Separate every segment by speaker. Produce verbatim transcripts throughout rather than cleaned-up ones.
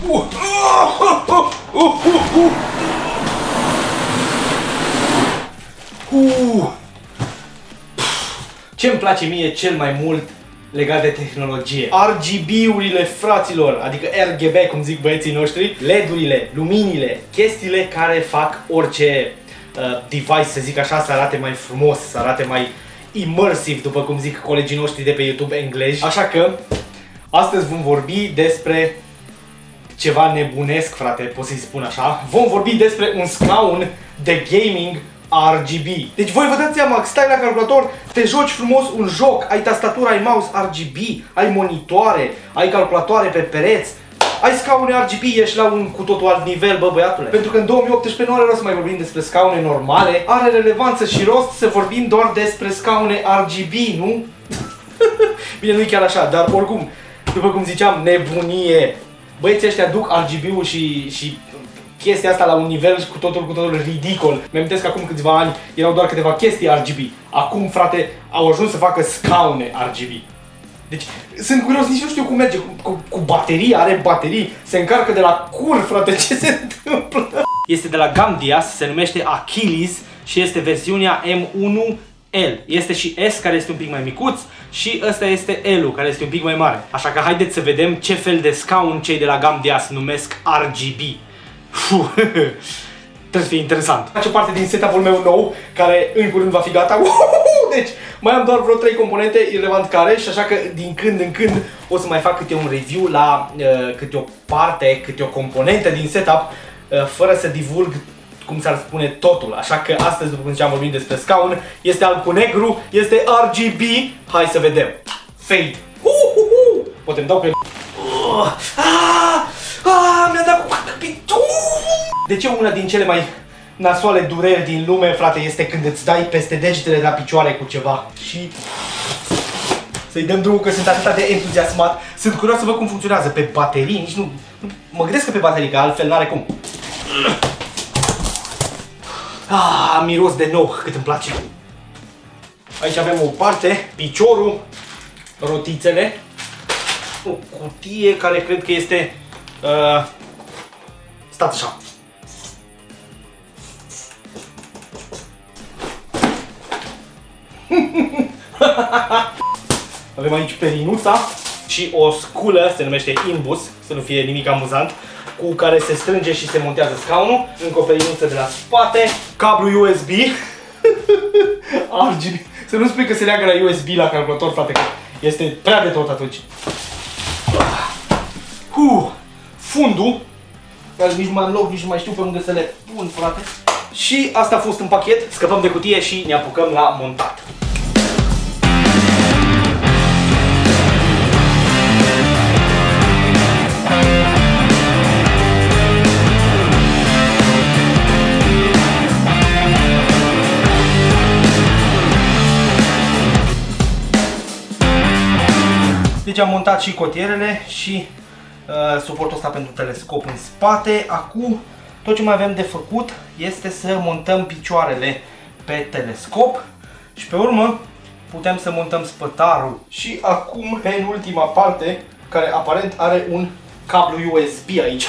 Speaker 1: Uh. Uh. Uh. Uh. Uh. Ce-mi place mie cel mai mult legat de tehnologie? R G B-urile, fraților, adică R G B, cum zic băieții noștri, L E D-urile, luminile, chestiile care fac orice uh, device, să zic așa, să arate mai frumos, să arate mai immersive, după cum zic colegii noștri de pe YouTube englezi. Așa că astăzi vom vorbi despre ceva nebunesc, frate, pot să-i spun așa. Vom vorbi despre un scaun de gaming R G B. Deci voi vă dați seama, stai la calculator, te joci frumos un joc, ai tastatură, ai mouse R G B, ai monitoare, ai calculatoare pe pereți, ai scaune R G B, ești la un cu totul alt nivel, bă băiatule. Pentru că în două mii optsprezece nu are rost să mai vorbim despre scaune normale, are relevanță și rost să vorbim doar despre scaune R G B, nu? Bine, nu e chiar așa, dar oricum, după cum ziceam, nebunie. Băieții ăștia duc R G B-ul și, și chestia asta la un nivel cu totul, cu totul ridicol. Mi-amintesc că acum câțiva ani erau doar câteva chestii R G B. Acum, frate, au ajuns să facă scaune R G B. Deci, sunt curios, nici nu știu cum merge. Cu, cu, cu baterii, are baterii, se încarcă de la cur, frate, ce se întâmplă? Este de la Gamdias, se numește Achilles și este versiunea M unu L. Este și S, care este un pic mai micuț, și ăsta este L-ul, care este un pic mai mare. Așa că haideți să vedem ce fel de scaun cei de la Gamdias numesc R G B. Fuh, trebuie să fie interesant. Face parte din setup-ul meu nou, care în curând va fi gata. Deci, mai am doar vreo trei componente, irelevant care, și așa că din când în când o să mai fac câte un review la uh, câte o parte, câte o componentă din setup, uh, fără să divulg, cum s-ar spune, totul. Așa că astăzi, după cum ziceam, vorbim despre scaun. Este alb cu negru, este R G B. Hai să vedem. Fade. Uh, uh, uh. Poate îmi dau pe... Uh, ah, ah, mi-a dat cu... De ce una din cele mai nasoale dureri din lume, frate, este când îți dai peste degetele la picioare cu ceva și să-i dăm drumul, că sunt atât de entuziasmat. Sunt curios să văd cum funcționează pe baterii, nici nu... Mă gândesc că pe baterii, că altfel n-are cum. Ah, miros de nou, cât îmi place. Aici avem o parte, piciorul, rotițele, o cutie care cred că este... Uh, stat așa. Avem aici perinuța și o sculă, se numește imbus, să nu fie nimic amuzant, cu care se strânge și se montează scaunul. Încă o perinuță de la spate, cablu U S B. R G B. Să nu spui că se leagă la U S B la calculator, frate, că este prea de tot atunci. Uh, fundul, care nici mai am loc, nici nu mai știu pe unde să le pun, frate. Și asta a fost în pachet, scăpăm de cutie și ne apucăm la montat. Deci am montat și cotierele și uh, suportul ăsta pentru telescop în spate. Acum tot ce mai avem de făcut este să montăm picioarele pe telescop și pe urmă putem să montăm spătarul. Și acum, în ultima parte, care aparent are un cablu U S B aici.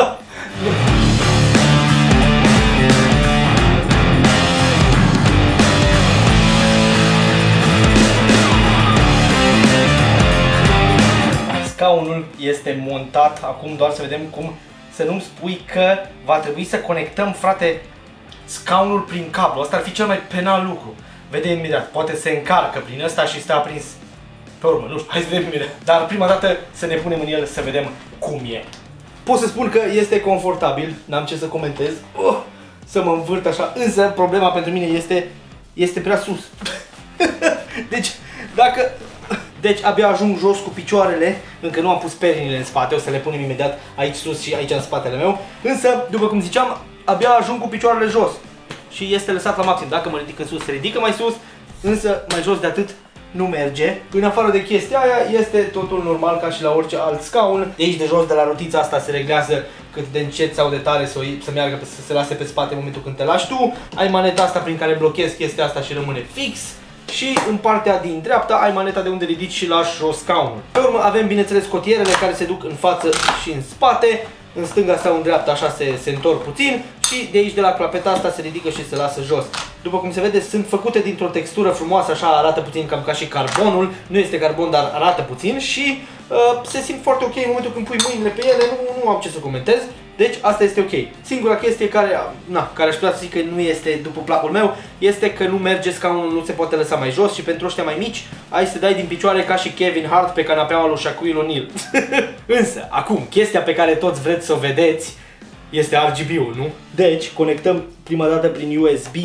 Speaker 1: Scaunul este montat, acum doar să vedem cum să nu-mi spui că va trebui să conectăm, frate, scaunul prin cablu. Asta ar fi cel mai penal lucru. Vedem imediat, poate se încarcă prin ăsta și stă aprins pe urmă, nu știu, hai să vedem imediat. Dar prima dată să ne punem în el să vedem cum e. Pot să spun că este confortabil, n-am ce să comentez, oh, să mă învârt așa, însă problema pentru mine este, este prea sus. Deci, dacă... Deci abia ajung jos cu picioarele, încă nu am pus perinile în spate, o să le punem imediat aici sus și aici în spatele meu. Însă, după cum ziceam, abia ajung cu picioarele jos și este lăsat la maxim. Dacă mă ridic în sus, se ridică mai sus, însă mai jos de atât nu merge. În afară de chestia aia, este totul normal ca și la orice alt scaun. De aici de jos, de la rotița asta, se reglează cât de încet sau de tare să, o, să meargă, să se lase pe spate în momentul când te lași tu. Ai maneta asta prin care blochezi chestia asta și rămâne fix. Și în partea din dreapta ai maneta de unde ridici și lași jos scaunul. Pe urmă avem, bineînțeles, cotierele care se duc în față și în spate. în stânga sau în dreapta așa se, se întorc puțin și de aici de la clapeta asta se ridică și se lasă jos. După cum se vede, sunt făcute dintr-o textură frumoasă, așa arată puțin cam ca și carbonul, nu este carbon, dar arată puțin și uh, se simt foarte ok în momentul când pui mâinile pe ele, nu, nu am ce să comentez. Deci asta este ok. Singura chestie care, na, care aș putea să zic că nu este după placul meu este că nu merge scaunul, nu se poate lăsa mai jos și pentru ăștia mai mici ai să dai din picioare ca și Kevin Hart pe canapeaua lui Shaquille O'Neal. Însă, acum, chestia pe care toți vreți să o vedeți este R G B-ul, nu? Deci, conectăm prima dată prin U S B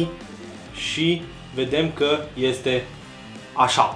Speaker 1: și vedem că este așa.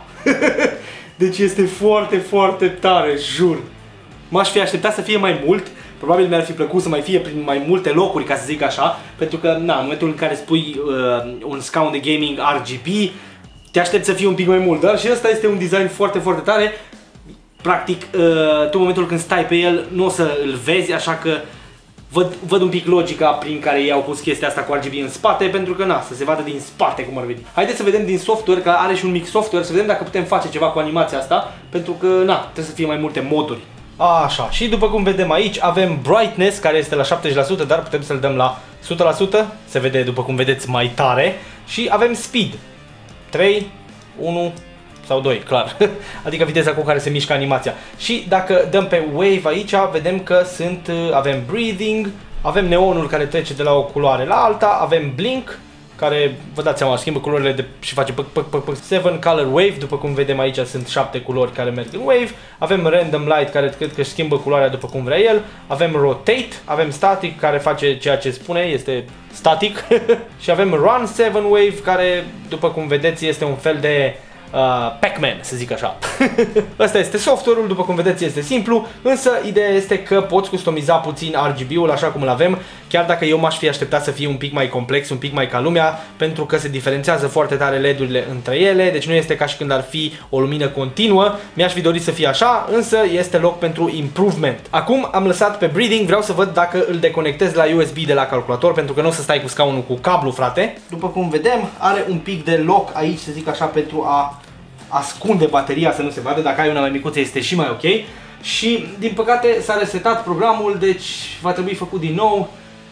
Speaker 1: Deci este foarte, foarte tare, jur. M-aș fi așteptat să fie mai mult. Probabil mi-ar fi plăcut să mai fie prin mai multe locuri, ca să zic așa, pentru că, na, în momentul în care spui uh, un scaun de gaming R G B, te aștepți să fie un pic mai mult, dar și ăsta este un design foarte, foarte tare. Practic, uh, tu în momentul când stai pe el, nu o să îl vezi, așa că văd, văd un pic logica prin care ei au pus chestia asta cu R G B în spate, pentru că, na, să se vadă din spate cum ar veni. Haideți să vedem din software, că are și un mic software, să vedem dacă putem face ceva cu animația asta, pentru că, na, trebuie să fie mai multe moduri. Așa, și după cum vedem aici avem brightness care este la șaptezeci la sută, dar putem să-l dăm la o sută la sută, se vede după cum vedeți mai tare. Și avem speed, trei, unu sau doi, clar, adică viteza cu care se mișcă animația. Și dacă dăm pe wave aici, vedem că sunt, avem breathing, avem neonul care trece de la o culoare la alta, avem blink, care, vă dați seama, schimbă culorile de, și face păc, păc, păc, păc. seven color wave, după cum vedem aici sunt șapte culori care merg în wave. Avem random light care cred că schimbă culoarea după cum vrea el. Avem rotate, avem static care face ceea ce spune, este static. Și avem run seven wave care, după cum vedeți, este un fel de Uh, Pac-Man, să zic așa. Asta este software-ul, după cum vedeți este simplu, însă ideea este că poți customiza puțin R G B-ul așa cum îl avem, chiar dacă eu m-aș fi așteptat să fie un pic mai complex, un pic mai ca lumea, pentru că se diferențiază foarte tare L E D-urile între ele, deci nu este ca și când ar fi o lumină continuă. Mi-aș fi dorit să fie așa, însă este loc pentru improvement. Acum am lăsat pe breathing, vreau să văd dacă îl deconectez la U S B de la calculator, pentru că nu o să stai cu scaunul cu cablu, frate. După cum vedem, are un pic de loc aici, să zic așa, pentru a ascunde bateria să nu se vadă. Dacă ai una mai micuță este și mai ok. Și din păcate s-a resetat programul, deci va trebui făcut din nou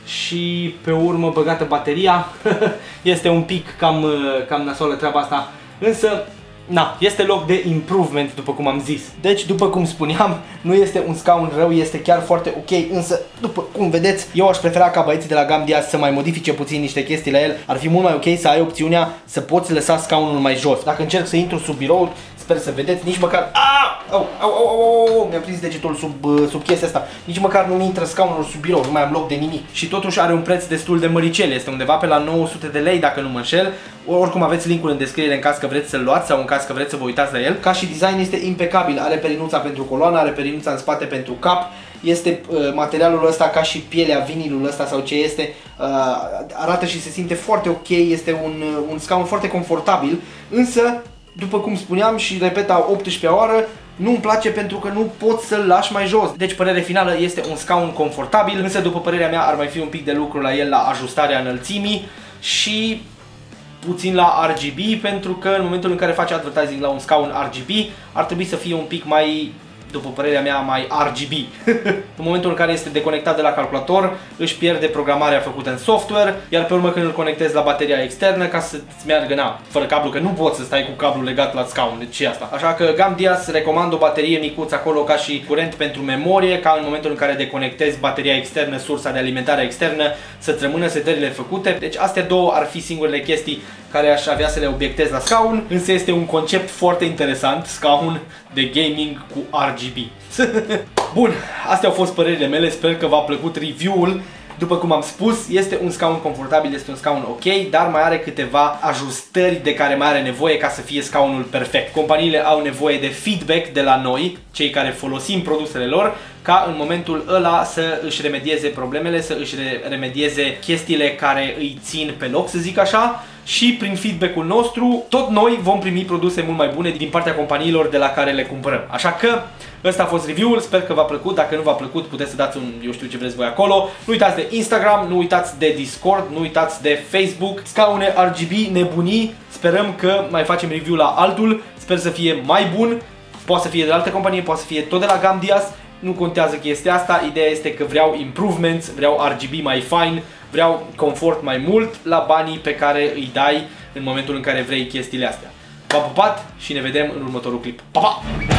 Speaker 1: și pe urmă băgată bateria. Este un pic cam, cam nasoală treaba asta, însă na, este loc de improvement, după cum am zis. Deci, după cum spuneam, nu este un scaun rău, este chiar foarte ok, însă, după cum vedeți, eu aș prefera ca băieții de la Gamdias să mai modifice puțin niște chestii la el. Ar fi mult mai ok să ai opțiunea să poți lăsa scaunul mai jos. Dacă încerc să intru sub birou, sper să vedeți, nici măcar... Au, au, au, au, au, mi-a prins degetul sub, sub chestia asta. Nici măcar nu mi intră scaunul sub birou, nu mai am loc de nimic. Și totuși are un preț destul de măricel, este undeva pe la nouă sute de lei, dacă nu mă înșel. Oricum aveți linkul în descriere în caz că vreți să-l luați sau în caz că vreți să vă uitați la el. Ca și design este impecabil, are perinuța pentru coloană, are perinuța în spate pentru cap. Este uh, materialul ăsta ca și pielea, vinilul ăsta sau ce este, uh, arată și se simte foarte ok, este un, uh, un scaun foarte confortabil, însă, după cum spuneam și repet a optsprezecea oară, nu-mi place pentru că nu poți să-l lași mai jos. Deci părerea finală este un scaun confortabil, însă după părerea mea ar mai fi un pic de lucru la el la ajustarea înălțimii și puțin la R G B, pentru că în momentul în care faci advertising la un scaun R G B ar trebui să fie un pic mai, după părerea mea, mai R G B. În momentul în care este deconectat de la calculator, își pierde programarea făcută în software, iar pe urmă când îl conectezi la bateria externă, ca să-ți meargă, na, fără cablu, că nu poți să stai cu cablul legat la scaun, deci și asta. Așa că Gamdias recomand o baterie micuță acolo ca și curent pentru memorie, ca în momentul în care deconectezi bateria externă, sursa de alimentare externă, să-ți rămână setările făcute. Deci astea două ar fi singurele chestii care aș avea să le obiectez la scaun, însă este un concept foarte interesant, scaun de gaming cu R G B. Bun, astea au fost părerile mele, sper că v-a plăcut review-ul. După cum am spus, este un scaun confortabil, este un scaun ok, dar mai are câteva ajustări de care mai are nevoie ca să fie scaunul perfect. Companiile au nevoie de feedback de la noi, cei care folosim produsele lor, ca în momentul ăla să își remedieze problemele, să își remedieze chestiile care îi țin pe loc, să zic așa, și prin feedback-ul nostru, tot noi vom primi produse mult mai bune din partea companiilor de la care le cumpărăm. Așa că ăsta a fost review-ul, sper că v-a plăcut. Dacă nu v-a plăcut, puteți să dați un, eu știu ce vreți voi acolo. Nu uitați de Instagram, nu uitați de Discord, nu uitați de Facebook. Scaune R G B, nebunii. Sperăm că mai facem review la altul. Sper să fie mai bun. Poate să fie de la altă companie, poate să fie tot de la Gamdias. nu contează chestia asta, ideea este că vreau improvements, vreau R G B mai fine, vreau confort mai mult la banii pe care îi dai în momentul în care vrei chestiile astea. V-am pupat și ne vedem în următorul clip. Pa, pa!